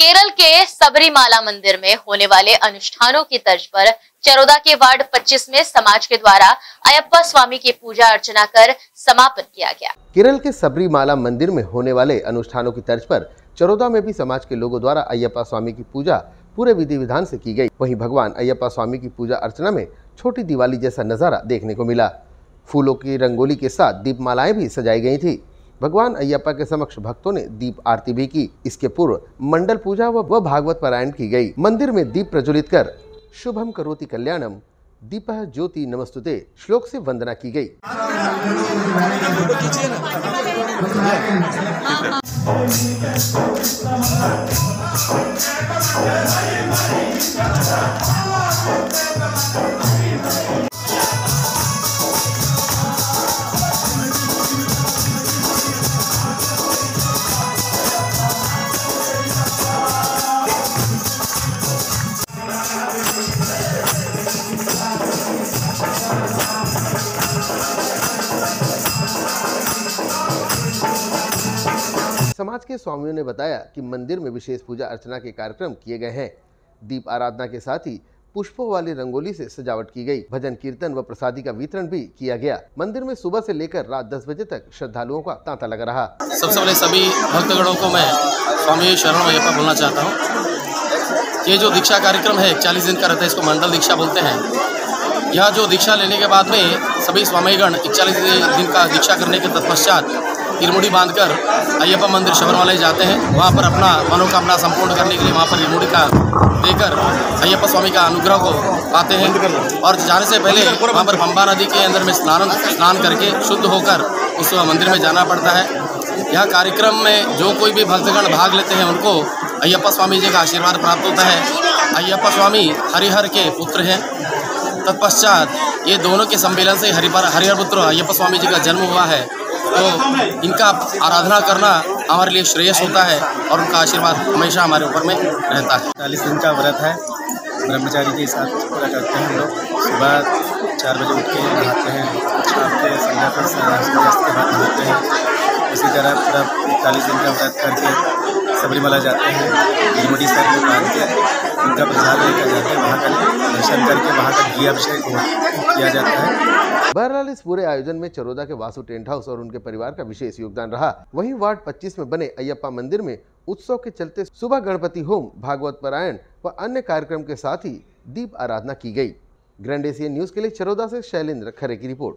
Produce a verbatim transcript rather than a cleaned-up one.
केरल के सबरीमाला मंदिर में होने वाले अनुष्ठानों की तर्ज पर चरोदा के वार्ड पच्चीस में समाज के द्वारा अयप्पा स्वामी की पूजा अर्चना कर समापन किया गया। केरल के सबरीमाला मंदिर में होने वाले अनुष्ठानों की तर्ज पर चरोदा में भी समाज के लोगों द्वारा अयप्पा स्वामी की पूजा पूरे विधि विधान से की गई। वहीं भगवान अयप्पा स्वामी की पूजा अर्चना में छोटी दिवाली जैसा नजारा देखने को मिला। फूलों की रंगोली के साथ दीपमालाएं भी सजाई गई थी। भगवान अयप्पा के समक्ष भक्तों ने दीप आरती भी की। इसके पूर्व मंडल पूजा व भागवत पारायण की गई। मंदिर में दीप प्रज्वलित कर शुभम करोति कल्याणम दीपः ज्योति नमस्तुते श्लोक से वंदना की गई। समाज के स्वामियों ने बताया कि मंदिर में विशेष पूजा अर्चना के कार्यक्रम किए गए हैं। दीप आराधना के साथ ही पुष्पों वाली रंगोली से सजावट की गई। भजन कीर्तन व प्रसादी का वितरण भी किया गया। मंदिर में सुबह से लेकर रात दस बजे तक श्रद्धालुओं का तांता लगा रहा। सबसे पहले सभी भक्तगणों को मैं स्वामी शरण अयप्पा बोलना चाहता हूँ। ये जो दीक्षा कार्यक्रम है चालीस दिन का रहता है, इसको मंडल दीक्षा बोलते हैं। यह जो दीक्षा लेने के बाद में सभी स्वामीगण इकतालीस दिन का दीक्षा करने के तत्पश्चात इरमुड़ी बांधकर अयप्पा मंदिर शबरीमला जाते हैं। वहाँ पर अपना मनोकामना संपूर्ण करने के लिए वहाँ पर इरमुड़ी का देकर अयप्पा स्वामी का अनुग्रह को पाते हैं। और जाने से पहले वहाँ पर पंबा नदी के अंदर में स्नान स्नान करके शुद्ध होकर उस मंदिर में जाना पड़ता है। यह कार्यक्रम में जो कोई भी भक्तगण भाग लेते हैं उनको अयप्पा स्वामी जी का आशीर्वाद प्राप्त होता है। अयप्पा स्वामी हरिहर के पुत्र हैं। तत्पश्चात ये दोनों के सम्मेलन से हरिहर हरिहर पुत्र अयप्पा स्वामी जी का जन्म हुआ है। तो इनका आराधना करना हमारे लिए श्रेयस होता है और उनका आशीर्वाद हमेशा हमारे ऊपर में रहता है। चालीस दिन का व्रत है, ब्रह्मचारी के साथ पूरा करते हैं हम लोग। सुबह चार बजे उठ के नहाते हैं, शाम के संध्या पर सूर्यास्त के बाद नहाते हैं। इसी तरह पूरा इकतालीस दिन का व्रत करके सबरीमला जाते हैं। इरमुड़ी सर में बांध के उनका प्रसाद लेकर जाते हैं। वहाँ का दर्शन करके वहाँ का घी अभिषेक किया जाता है। बहरहाल इस पूरे आयोजन में चरोदा के वासु टेंट हाउस और उनके परिवार का विशेष योगदान रहा। वहीं वार्ड पच्चीस में बने अयप्पा मंदिर में उत्सव के चलते सुबह गणपति होम, भागवत पारायण व अन्य कार्यक्रम के साथ ही दीप आराधना की गई। ग्रैंड एशियन न्यूज के लिए चरोदा से शैलेंद्र खरे की रिपोर्ट।